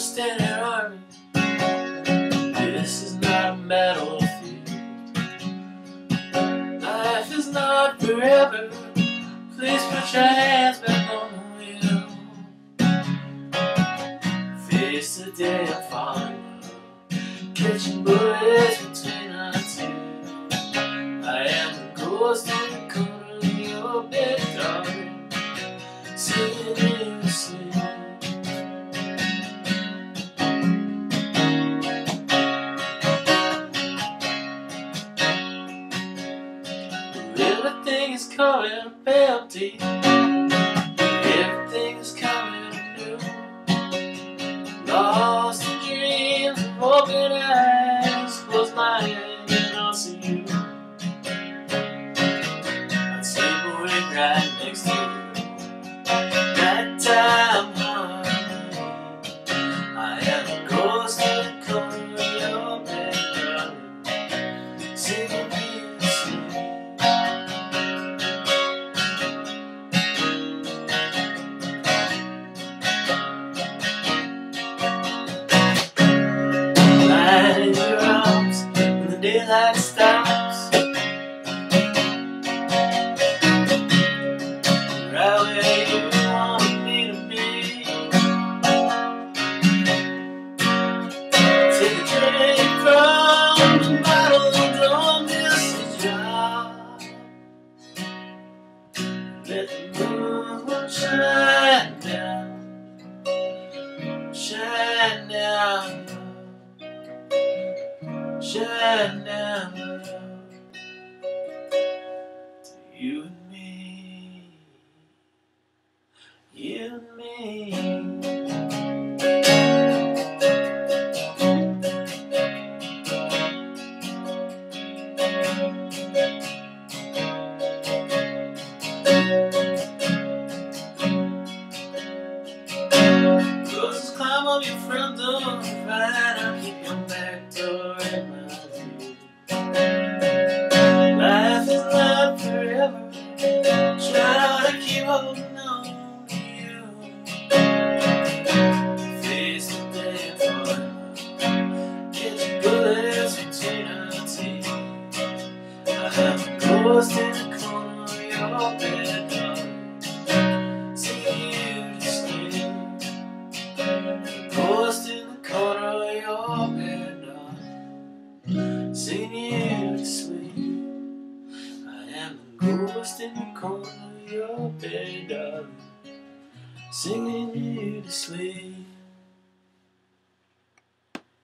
ghost in an army. This is not a battlefield. Life is not forever. Please put your hands back on the wheel. Face the day of falling love, catching bullets between our teeth. I am the ghost in the corner of your bed, darling, singing in your sleep. Everything is coming up empty. Everything is coming new. Lost in dreams of open eyes. Close my eyes and I'll see you. I'd sleep awake right next to you. Nighttime harmony. I am a ghost in the corner of your bed, darling, singing me to sleep. In your arms when the daylight stops, right where you want me to be. Take a drink from the bottle, don't miss a drop. Let the moon shine down, shine down, shine down to you and me, you and me. Roses climb up your front door, right, I'll keep your back door in my view. Life is not forever, try to keep holding on to you. Face the day of falling love, catch bullets between our teeth. I have a ghost in the corner of your bed, darling, singing you to sleep. Ghost in the corner of your bed, darling, singing you to sleep. I am the ghost in the corner of your bed, darling, singing you to sleep.